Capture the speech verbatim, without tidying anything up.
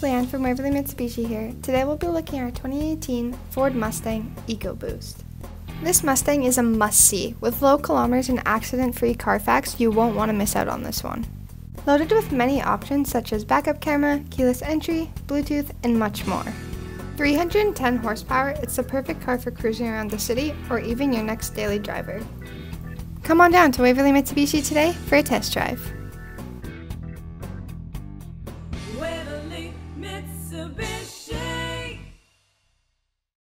Leanne from Waverley Mitsubishi here. Today we'll be looking at our twenty eighteen Ford Mustang Ecoboost. This Mustang is a must-see. With low kilometers and accident-free Carfax, you won't want to miss out on this one. Loaded with many options such as backup camera, keyless entry, Bluetooth, and much more. three hundred ten horsepower, it's the perfect car for cruising around the city or even your next daily driver. Come on down to Waverley Mitsubishi today for a test drive.